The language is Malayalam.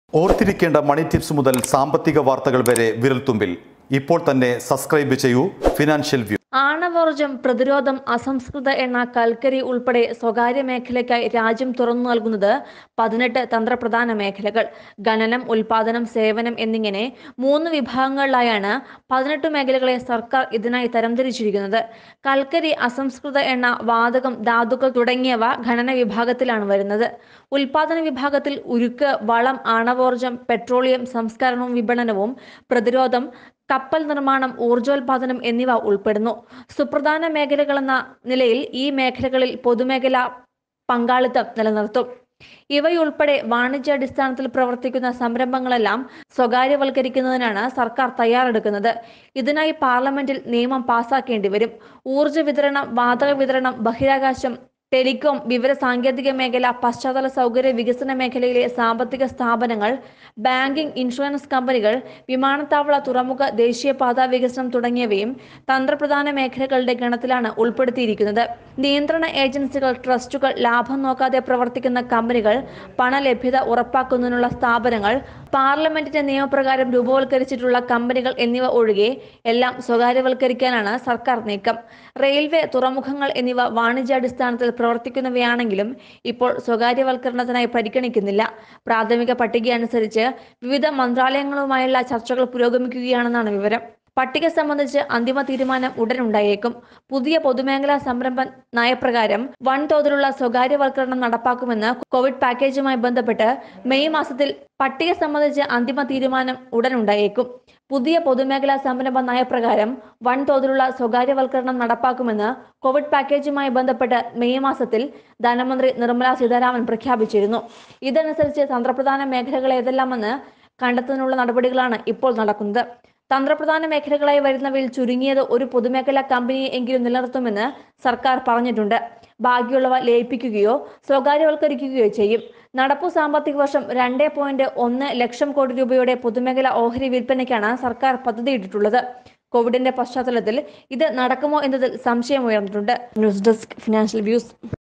ഓർത്തിരിക്കേണ്ട മണി ടിപ്സ് മുതൽ സാമ്പത്തിക വാർത്തകൾ വരെ വിരൽത്തുമ്പിൽ. ഇപ്പോൾ തന്നെ സബ്സ്ക്രൈബ് ചെയ്യൂ ഫിനാൻഷ്യൽ വ്യൂ. ആണവോർജം, പ്രതിരോധം, അസംസ്കൃത എണ്ണ, കൽക്കരി ഉൾപ്പെടെ സ്വകാര്യ മേഖലയ്ക്കായി രാജ്യം തുറന്നു നൽകുന്നത് 18 തന്ത്രപ്രധാന മേഖലകൾ. ഖനനം, ഉൽപാദനം, സേവനം എന്നിങ്ങനെ 3 വിഭാഗങ്ങളിലായാണ് 18 മേഖലകളെ സർക്കാർ ഇതിനായി തരംതിരിച്ചിരിക്കുന്നത്. കൽക്കരി, അസംസ്കൃത എണ്ണ, വാതകം, ധാതുക്കൾ തുടങ്ങിയവ ഖനന വിഭാഗത്തിലാണ് വരുന്നത്. ഉൽപാദന വിഭാഗത്തിൽ ഉരുക്ക്, വളം, ആണവോർജം, പെട്രോളിയം സംസ്കരണവും വിപണനവും, പ്രതിരോധം, കപ്പൽ നിർമ്മാണം, ഊർജോൽപാദനം എന്നിവ ഉൾപ്പെടുന്നു. സുപ്രധാന മേഖലകളെന്ന നിലയിൽ ഈ മേഖലകളിൽ പൊതുമേഖലാ പങ്കാളിത്തം നിലനിർത്തും. ഇവയുൾപ്പെടെ വാണിജ്യാടിസ്ഥാനത്തിൽ പ്രവർത്തിക്കുന്ന സംരംഭങ്ങളെല്ലാം സ്വകാര്യവൽക്കരിക്കുന്നതിനാണ് സർക്കാർ തയ്യാറെടുക്കുന്നത്. ഇതിനായി പാർലമെന്റിൽ നിയമം പാസാക്കേണ്ടി വരും. ഊർജ വിതരണം, വാതക വിതരണം, ബഹിരാകാശം, ടെലികോം, വിവര സാങ്കേതിക മേഖല, പശ്ചാത്തല സൗകര്യ വികസന മേഖലയിലെ സാമ്പത്തിക സ്ഥാപനങ്ങൾ, ബാങ്കിംഗ്, ഇൻഷുറൻസ് കമ്പനികൾ, വിമാനത്താവള, തുറമുഖ, ദേശീയപാതാ വികസനം തുടങ്ങിയവയും തന്ത്രപ്രധാന മേഖലകളുടെ ഗണത്തിലാണ് ഉൾപ്പെടുത്തിയിരിക്കുന്നത്. നിയന്ത്രണ ഏജൻസികൾ, ട്രസ്റ്റുകൾ, ലാഭം നോക്കാതെ പ്രവർത്തിക്കുന്ന കമ്പനികൾ, പണലഭ്യത ഉറപ്പാക്കുന്നതിനുള്ള സ്ഥാപനങ്ങൾ, പാർലമെന്റിന്റെ നിയമപ്രകാരം രൂപവൽക്കരിച്ചിട്ടുള്ള കമ്പനികൾ എന്നിവ ഒഴികെ എല്ലാം സ്വകാര്യവൽക്കരിക്കാനാണ് സർക്കാർ നീക്കം. റെയിൽവേ, തുറമുഖങ്ങൾ എന്നിവ വാണിജ്യാടിസ്ഥാനത്തിൽ പ്രവർത്തിക്കുന്നവയാണെങ്കിലും ഇപ്പോൾ സ്വകാര്യവൽക്കരണത്തിനായി പരിഗണിക്കുന്നില്ല. പ്രാഥമിക പട്ടിക അനുസരിച്ച് വിവിധ മന്ത്രാലയങ്ങളുമായുള്ള ചർച്ചകൾ പുരോഗമിക്കുകയാണെന്നാണ് വിവരം. പട്ടിക സംബന്ധിച്ച് അന്തിമ തീരുമാനം ഉടനുണ്ടായേക്കും. പുതിയ പൊതുമേഖലാ സംരംഭ നയപ്രകാരം വൻതോതിലുള്ള സ്വകാര്യവൽക്കരണം നടപ്പാക്കുമെന്ന് കോവിഡ് പാക്കേജുമായി ബന്ധപ്പെട്ട് മെയ് മാസത്തിൽ പട്ടിക സംബന്ധിച്ച് അന്തിമ തീരുമാനം ഉടനുണ്ടായേക്കും. പുതിയ പൊതുമേഖലാ സംരംഭ നയപ്രകാരം വൻതോതിലുള്ള സ്വകാര്യവൽക്കരണം നടപ്പാക്കുമെന്ന് കോവിഡ് പാക്കേജുമായി ബന്ധപ്പെട്ട് മെയ് മാസത്തിൽ ധനമന്ത്രി നിർമ്മല സീതാരാമൻ പ്രഖ്യാപിച്ചിരുന്നു. ഇതനുസരിച്ച് തന്ത്രപ്രധാന മേഖലകൾ ഏതെല്ലാമെന്ന് കണ്ടെത്തുന്നതിനുള്ള നടപടികളാണ് ഇപ്പോൾ നടക്കുന്നത്. തന്ത്രപ്രധാന മേഖലകളായി വരുന്നവയിൽ ചുരുങ്ങിയത് ഒരു പൊതുമേഖലാ കമ്പനിയെ എങ്കിലും നിലനിർത്തുമെന്ന് സർക്കാർ പറഞ്ഞിട്ടുണ്ട്. ബാക്കിയുള്ളവ ലയിപ്പിക്കുകയോ സ്വകാര്യവൽക്കരിക്കുകയോ ചെയ്യും. നടപ്പു സാമ്പത്തിക വർഷം 2.1 ലക്ഷം കോടി രൂപയുടെ പൊതുമേഖലാ ഓഹരി വിൽപ്പനയ്ക്കാണ് സർക്കാർ പദ്ധതിയിട്ടിട്ടുള്ളത്. കോവിഡിന്റെ പശ്ചാത്തലത്തിൽ ഇത് നടക്കുമോ എന്നതിൽ സംശയമുയർന്നിട്ടുണ്ട്. News desk, financial views.